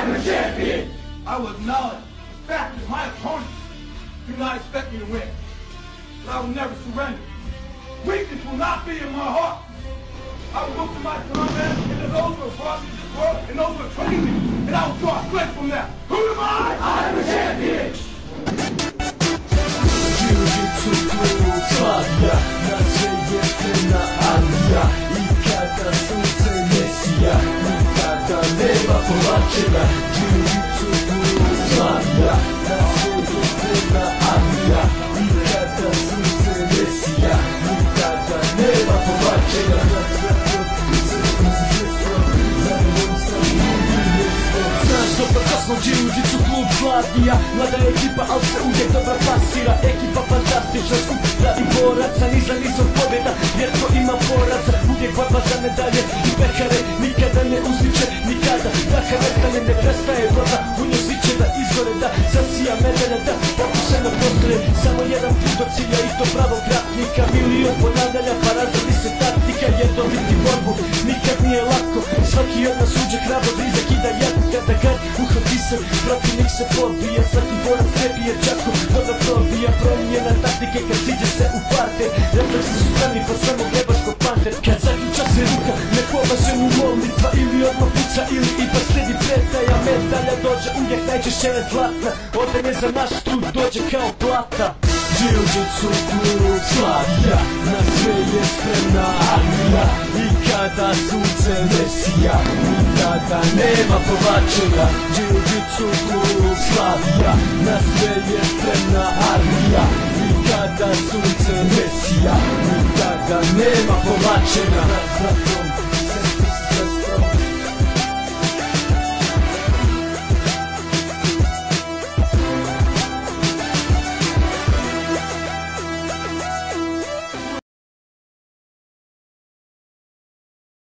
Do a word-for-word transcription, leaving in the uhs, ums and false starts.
I'm a champion! I will acknowledge the fact that my opponents do not expect me to win. But I will never surrender. Weakness will not be in my heart. I will look to my comrades and to those who have brought me to this world and those who have trained me, and I will draw strength from them. Who am I? I'm a champion! Jiu-Jitsu klub Slavija, na sve jeftena alija, i kada sunce ne sija, nikada nema povlačenja. Jiu-Jitsu klub Slavija, na sve jeftena alija, i kada sunce ne sija, nikada nema povlačenja. Znaš dobro ko smo Jiu-Jitsu klub Slavija, mlada ekipa, al se uvijek dobro pasira. Ekipa fantastična, skup radi boraca, niza nizom pobjeda, jer ko ima boraca, uvijek borba za medalje i pehare, nikada ne uzviče, nikada daha nestane, ne prestaje borba, u njoj sviće da izgore, da zasija medalja, da pokušeno postoje, samo jedan put do cilja i to pravog ratnika. Milion ponavljanja, pa razradi se taktika, jer dobiti borbu nikad nije lako. Svaki od nas uđe hrabro, blizak i da jaku, kada kad uhvati se, protivnik se pobija, svaki borac ne pije džaku, dobro probija, promijena taktike kad siđe se u parter, refleksi su strani pa samo glebaš ko panter. Kad zaključa se ruka, ne pomaže mu molitva, ili odmah puca ili ipak sledi pretaja, medalja dođe uvijek najčešće je zlatna, odene za naš trud dođe kao plata. Jiu-Jitsu klub Slavija, na sve je spremna armija, i kada sunce ne sija, nikada nema povlačenja. Jiu-Jitsu klub Slavija, na sve je spremna armija, i kada sunce ne sija, nikada nema povlačenja.